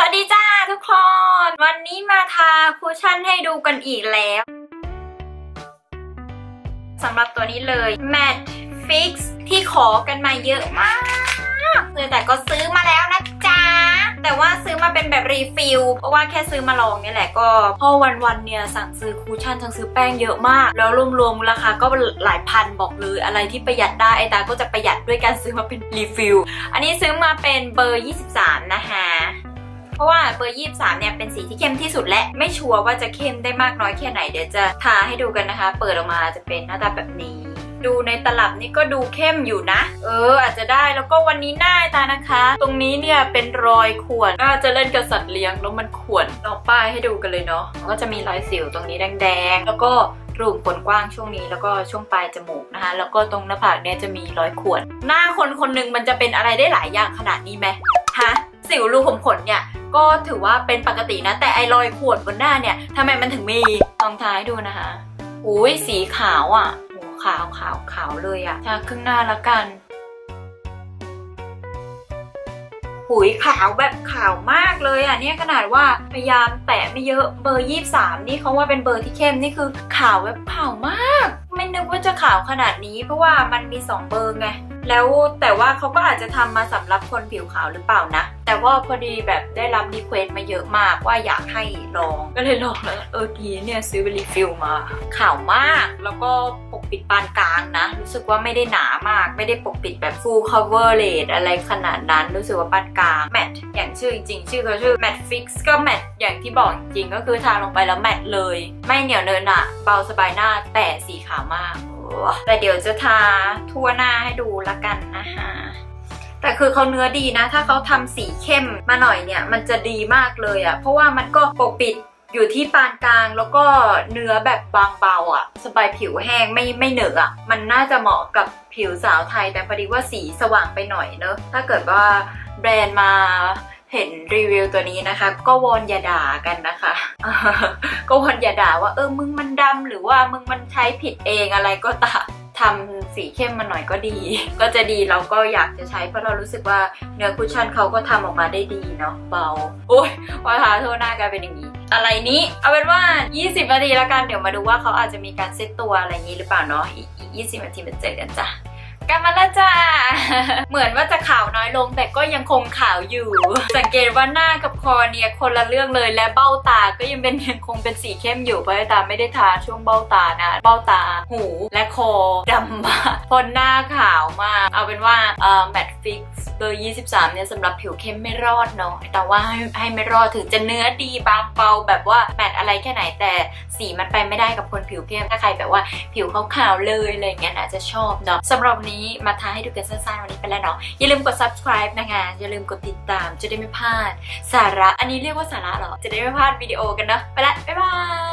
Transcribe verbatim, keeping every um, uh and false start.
วัสดีจ้าทุกคนวันนี้มาทาคุชชั่นให้ดูกันอีกแล้วสำหรับตัวนี้เลย Matte Fix ที่ขอกันมาเยอะมากเลยแต่ก็ซื้อมาแล้วนะจ๊ะแต่ว่าซื้อมาเป็นแบบรีฟิลเพราะว่าแค่ซื้อมาลองนี่แหละก็พอวันๆเนี่ยสั่งซื้อคุชชั่นสั่งซื้อแป้งเยอะมากแล้วรวมๆราคาก็หลายพันบอกเลยอะไรที่ประหยัดได้ไอตาก็จะประหยัดด้วยการซื้อมาเป็นรีฟิลอันนี้ซื้อมาเป็นเบอร์ยี่สิบสามนะคะเพราะว่าเบอร์ยี่สิบสามเนี่ยเป็นสีที่เข้มที่สุดและไม่ชัวร์ว่าจะเข้มได้มากน้อยแค่ไหนเดี๋ยวจะทาให้ดูกันนะคะเปิดออกมาจะเป็นหน้าตาแบบนี้ดูในตลับนี่ก็ดูเข้มอยู่นะเอออาจจะได้แล้วก็วันนี้หน้าตานะคะตรงนี้เนี่ยเป็นรอยข่วนก็จะเล่นกับสัตว์เลี้ยงแล้วมันข่วนลองป้ายให้ดูกันเลยเนาะก็จะมีรอยสิวตรงนี้แดงๆแล้วก็รูขุมขนกว้างช่วงนี้แล้วก็ช่วงปลายจมูกนะคะแล้วก็ตรงหน้าผากเนี่ยจะมีรอยข่วนหน้าคนคนหนึ่งมันจะเป็นอะไรได้หลายอย่างขนาดนี้ไหมฮะสิวรูขุมขนเนี่ยก็ถือว่าเป็นปกตินะแต่ไอรอยข่วนบนหน้าเนี่ยทำไมมันถึงมีลองทาให้ดูนะคะอุ้ยสีขาวอ่ะโหขาวขาวขาวเลยอ่ะทาครึ่งหน้าแล้วกันหุยขาวแบบขาวมากเลยอ่ะเนี่ยขนาดว่าพยายามแตะไม่เยอะเบอร์ยี่สิบสามนี่เขาว่าเป็นเบอร์ที่เข้มนี่คือขาวแบบขาวมากไม่นึกว่าจะขาวขนาดนี้เพราะว่ามันมีสองเบอร์ไงแล้วแต่ว่าเขาก็อาจจะทำมาสำหรับคนผิวขาวหรือเปล่านะแต่ว่าพอดีแบบได้รับรีเควสต์มาเยอะมากว่าอยากให้ลองก็เลยลองแล้วเออดีเนี่ยซื้อไปรีฟิลมาขาวมากแล้วก็ปกปิดปานกลางนะรู้สึกว่าไม่ได้หนามากไม่ได้ปกปิดแบบ full coverage อะไรขนาดนั้นรู้สึกว่าปานกลางแมทอย่างชื่อจริงๆชื่อเขาชื่อ Matte Fix ก็แมทอย่างที่บอกจริงก็คือทาลงไปแล้วแมทเลยไม่เหนียวเนินอะเบาสบายหน้าแต่สีขาวมากแต่เดี๋ยวจะทาทั่วหน้าให้ดูละกันนะคะแต่คือเขาเนื้อดีนะถ้าเขาทำสีเข้มมาหน่อยเนี่ยมันจะดีมากเลยอะเพราะว่ามันก็ปกปิดอยู่ที่ปานกลางแล้วก็เนื้อแบบบางเบาอะสบายผิวแห้งไม่ไม่เหนอะอะมันน่าจะเหมาะกับผิวสาวไทยแต่พอดีว่าสีสว่างไปหน่อยเนอะถ้าเกิดว่าแบรนด์มาเห็นรีวิวตัวนี้นะคะก็วอนอย่าด่ากันนะคะก็วอนอย่าด่าว่าเออมึงมันดำหรือว่ามึงมันใช้ผิดเองอะไรก็ตามทำสีเข้มมาหน่อยก็ดีก็จะดีเราก็อยากจะใช้เพราะเรารู้สึกว่าเนื้อคุชชั่นเขาก็ทำออกมาได้ดีเนาะเบาโอ้ยพอทาทั่วหน้ากลายเป็นอย่างนี้อะไรนี้เอาเป็นว่ายี่สิบนาทีแล้วกันเดี๋ยวมาดูว่าเขาอาจจะมีการเซตตัวอะไรอย่างนี้หรือเปล่าเนาะอีกยี่สิบนาทีมาเจอกันจ้ะกลับมาแล้วจ้า เหมือนว่าจะขาวน้อยลงแต่ก็ยังคงขาวอยู่ สังเกตว่าหน้ากับคอเนี่ยคนละเรื่องเลยและเบ้าตาก็ยังเป็นยังคงเป็นสีเข้มอยู่เพราะตาไม่ได้ทาช่วงเบ้าตานะเบ้าตาหูและคอดำมากพอหน้าขาวมากเอาเป็นว่าเอ่อ Matte Fix เบอร์ยี่สิบสามเนี่ยสำหรับผิวเข้มไม่รอดเนาะแต่ว่าให้ให้ไม่รอดถึงจะเนื้อดีบางเบาแบบว่าแมตอะไรแค่ไหนแต่สีมันไปไม่ได้กับคนผิวเข้มถ้าใครแบบว่าผิวขาวๆเลยอะไรเงี้ยอาจจะชอบเนาะสำหรับนี้มาทาให้ดูกันสั้นๆวันนี้ไปแล้วเนาะอย่าลืมกด subscribe นะคะอย่าลืมกดติดตามจะได้ไม่พลาดสาระอันนี้เรียกว่าสาระเหรอจะได้ไม่พลาดวิดีโอกันเนาะไปละบ๊ายบาย